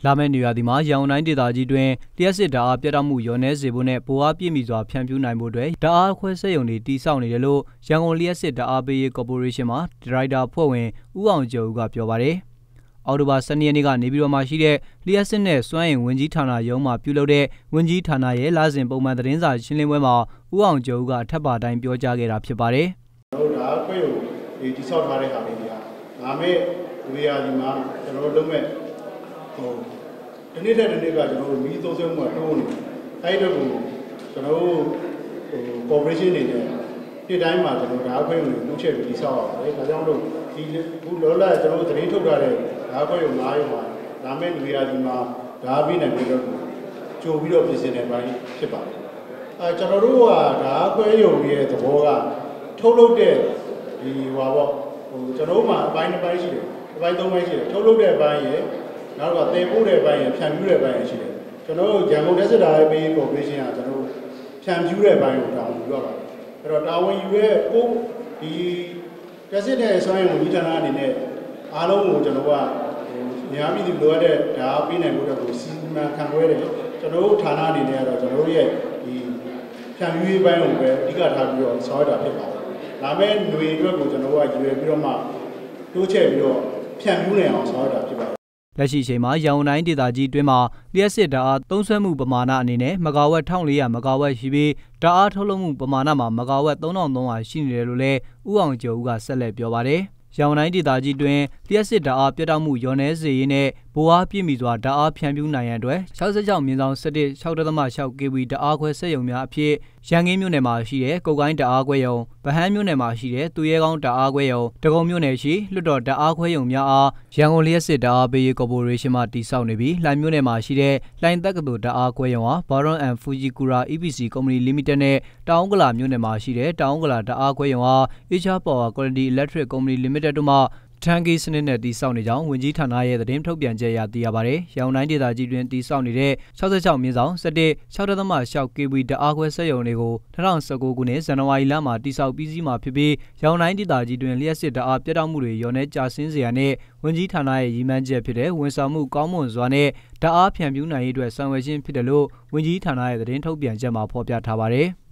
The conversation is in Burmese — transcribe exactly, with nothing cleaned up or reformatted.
လာမယ့်နေရာဒီမှာရန်ကုန်တိုင်းဒေသကြီးတွင်လျှက်စစ်ဓာတ်အားပြတ်တောက်မှုလျော့နည်းစေဖို့နဲ့ပိုအားပြည့်မီစွာဖြန့်ဖြူးနိုင်ဖို့အတွက်ဓာတ်အားခွဲစက်ရုံတွေတည်ဆောက်နေတယ်လို့ရန်ကုန်လျှက်စစ်ဓာတ်အားပေးရေးကော်ပိုရေးရှင်းမှဒါရိုက်တာဖွဲ့ဝင်ဦးအောင်ကျော်ဦးကပြောပါတယ်။အော်တိုဘာ၁၂ရက်နေ့ကနေပြည်တော်မှာရှိတဲ့လျှက်စစ်နဲ့စွမ်းအင်ဝန်ကြီးဌာနရုံးမှာပြုလုပ်တဲ့ဝန်ကြီးဌာနရဲ့လစဉ်ပုံမှန်သတင်းစာရှင်းလင်းပွဲမှာဦးအောင်ကျော်ဦးကထပ်ပါတိုင်းပြောကြားခဲ့တာဖြစ်ပါတယ်။ကျွန်တော်တို့ဓာတ်ခွဲရုံဒီတည်ဆောက်ထားတဲ့ဟာလေးတွေကဒါမဲ့လူရဒီမှာကျွန်တော်တို့လုံးမဲ့ဟိုဒီနေ့တဲ့ဒီနေ့ကကျွန်တော်တို့မီးသုံးဆွဲမှုကတိုးနေအဲ့တော့ကိုကျွန်တော်တို့ဟို corporation တွေနဲ့ဒီတိုင်းမှာကျွန်တော်ဓာတ်ခွဲရုံကိုချက်ပြီးတည်ဆောက်ရပါတယ်။ဒါကြောင့်မို့ဒီခုလောလောကျွန်တော်တို့သတင်းထုတ်ထားတဲ့ဓာတ်ခွဲရုံ၅ရုံမှာဒါမဲ့လူရဒီမှာဓာတ်ပြီးနေပြီးတော့ကြိုပြီးတော့ပြင်ဆင်တဲ့ပိုင်းဖြစ်ပါတယ်။အဲကျွန်တော်တို့ကဓာတ်ခွဲရုံရဲ့သဘောကထုတ်လုပ်တဲ့ဒီဟွာပေါ့ဟိုကျွန်တော်တို့မှာအပိုင်းတစ်ပိုင်းရှိတယ်အပိုင်းသုံးပိုင်းရှိတယ်ထုတ်လုပ်တဲ့အပိုင်းရယ်နောက်ကသင်ပို့တဲ့အပိုင်းရယ်ဖြန့်ဖြူးတဲ့အပိုင်းရယ်ရှိတယ်ကျွန်တော်တို့ရန်ကုန်လက်စစ်ဓာတ်ပေးကော်ပိုရေးရှင်းကကျွန်တော်တို့ဖြန့်ဖြူးတဲ့အပိုင်းကိုတာဝန်ယူရပါတယ်အဲ့တော့တာဝန်ယူရဲ့ကိုဒီလက်စစ်တဲ့စွမ်းရည်ဝန်ကြီးဌာနအနေနဲ့အားလုံးကိုကျွန်တော်ကဟိုများပြည်သူလိုအပ်တဲ့ဓာတ်ပေးနိုင်ဖို့အတွက်ကိုစီမံခန့်ခွဲတယ်ကျွန်တော်တို့ဌာနအနေနဲ့ကတော့ကျွန်တော်တို့ရဲ့ဒီဖြန့်ဖြူးရေးပိုင်းကိုပဲအဓိကထားပြီးတော့ဆောင်ရွက်တာဖြစ်ပါတယ်ဒါမဲ့ຫນွေအတွက်ကိုကျွန်တော်ကရွယ်ပြီးတော့မှတိုးချဲ့ပြီးတော့ဖြန့်ဖြူးနိုင်အောင်ဆောင်ရွက်တာဖြစ်ပါတယ်လက်ရှိအချိန်မှာရန်ကုန်တိုင်းဒေသကြီးတွင်းမှာလျှက်စစ်ဓာတ်အားသုံးစွဲမှုပမာဏအနေနဲ့မဂါဝက်၁၄၀၀မဂါဝက်ရှိပြီးဓာတ်အားထုတ်လုပ်မှုပမာဏမှာမဂါဝက်၃၃၀၀ရှိနေတယ်လို့လည်းဦးအောင်ကျော်ဦးကဆက်လက်ပြောပါတယ်။ရန်ကုန်တိုင်းဒေသကြီးတွင်လျှက်စစ်ဓာတ်အားပြတ်တောက်မှုလျော့နည်းစေရေးနဲ့ဘိုးအားပြည့်မီစွာဓာတ်အားဖြန့်ဖြူးနိုင်ရန်အတွက်၆၆မြင်းဆောင်၁၁ ၆.၆ ကေဗီ ဓာတ်အားခွဲစက်ရုံများအဖြစ်ရန်ကင်းမြို့နယ်မှာရှိတဲ့ကုတ်ကိုင်းဓာတ်အားခွဲရုံဗဟန်းမြို့နယ်မှာရှိတဲ့သူရဲကောင်းဓာတ်အားခွဲရုံဒဂုံမြို့နယ်ရှိလွှတ်တော်ဓာတ်အားခွဲရုံများအားရန်ကုန်လျှက်စစ်ဓာတ်အားပေးရေးကော်ပိုရေးရှင်းမှတည်ဆောက်နေပြီးလှိုင်မြို့နယ်မှာရှိတဲ့လှိုင်တက္ကသိုလ်ဓာတ်အားခွဲရုံဟာဘာရွန်အန်ဖူဂျီကူရာ အီ ပီ စီ ကုမ္ပဏီလီမိတက်နဲ့တောင်ဥက္ကလာမြို့နယ်မှာရှိတဲ့တောင်ဥက္ကလာဓာတ်အားခွဲရုံဟာ Asia Power Quality Electric ကုမ္ပဏီလီမိတက်တို့မှထန်ကီစနစ်နဲ့တည်ဆောက်နေကြောင်းဝန်ကြီးဌာနရဲ့သတင်းထုတ်ပြန်ချက်အရသိရပါတယ်။ရန်ကုန်တိုင်းဒေသကြီးတွင်တည်ဆောက်နေတဲ့၆၆မြင်းဆောင်၁၁ ၆.၆ ကေဗီ ဓာတ်အားခွဲစက်ရုံတွေကို၂၀၁၉ခုနှစ်ဇန်နဝါရီလမှာတည်ဆောက်ပြီးစီးမှာဖြစ်ပြီးရန်ကုန်တိုင်းဒေသကြီးတွင်လျှက်စစ်ဓာတ်အားပြတ်တောက်မှုတွေလျော့နည်းကျဆင်းစေရန်နဲ့ဝန်ကြီးဌာနရဲ့ရည်မှန်းချက်ဖြစ်တဲ့ဝန်ဆောင်မှုကောင်းမွန်စွာနဲ့ဓာတ်အားဖြန့်ဖြူးနိုင်ရေးအတွက်ဆောင်ရွက်ခြင်းဖြစ်တယ်လို့ဝန်ကြီးဌာနရဲ့သတင်းထုတ်ပြန်ချက်မှာဖော်ပြထားပါတယ်။